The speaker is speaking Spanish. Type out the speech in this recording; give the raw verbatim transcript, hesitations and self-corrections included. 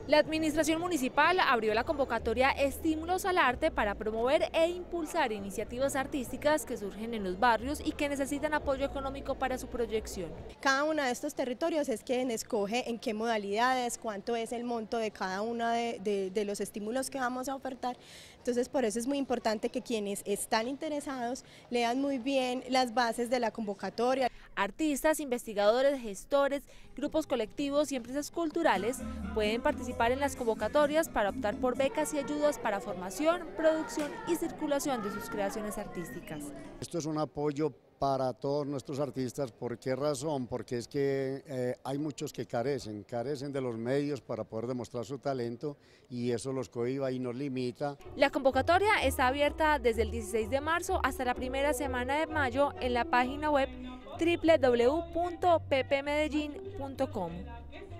La administración municipal abrió la convocatoria Estímulos al Arte para promover e impulsar iniciativas artísticas que surgen en los barrios y que necesitan apoyo económico para su proyección. Cada uno de estos territorios es quien escoge en qué modalidades, cuánto es el monto de cada uno de, de, de los estímulos que vamos a ofertar. Entonces por eso es muy importante que quienes están interesados lean muy bien las bases de la convocatoria. Artistas, investigadores, gestores, grupos colectivos y empresas culturales pueden participar en las convocatorias para optar por becas y ayudas para formación, producción y circulación de sus creaciones artísticas. Esto es un apoyo para todos nuestros artistas. ¿Por qué razón? Porque es que eh, hay muchos que carecen, carecen de los medios para poder demostrar su talento y eso los cohíba y nos limita. La convocatoria está abierta desde el dieciséis de marzo hasta la primera semana de mayo en la página web doble u doble u doble u punto p p medellín punto com.